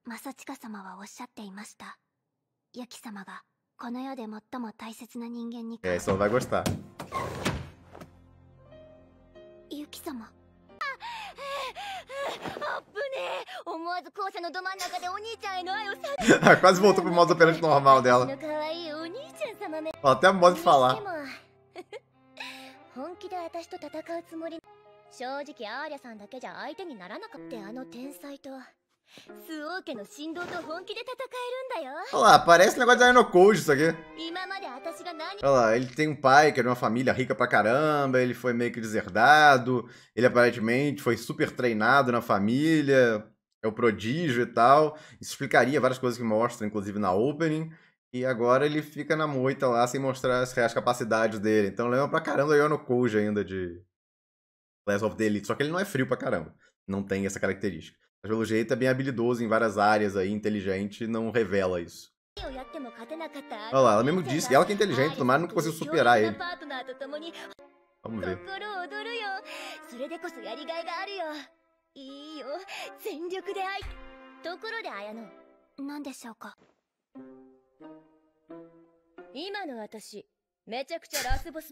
正親様はおっしゃっていました。ユキ様がこの世で最も大切な人間に。 Só vai gostar. ユキ様。あっぶねえ。思わず校舎のど真ん中でお兄ちゃんへの愛をさ。 Quase voltou pro modo operante normal dela. 可愛いお兄ちゃん様め。 Até a modo de falar. 本気で私と戦うつもり。正直アーリャさんだけじゃ相手にならなかった。あの天才とスオウ家の神道と本気で戦えるんだよ。 Olha lá, parece negócio de Ayano Koji isso aqui. 今まで私が何。 Olha lá, ele tem um pai que era de uma família rica pra caramba, ele foi meio que deserdado, ele aparentemente foi super treinado na família, é o prodígio e tal. Isso explicaria várias coisas que mostra, inclusive na opening. E agora ele fica na moita lá sem mostrar as reais capacidades dele. Então lembra pra caramba o Ayano Koji ainda de Clash of the Elite, só que ele não é frio pra caramba. Não tem essa característica. Mas pelo jeito é bem habilidoso em várias áreas aí, inteligente, não revela isso. Olha lá, ela mesmo disse, ela que é inteligente, no mais nunca conseguiu superar ele. Vamos ver. 何でしょうか。 今の私めちゃくちゃラスボス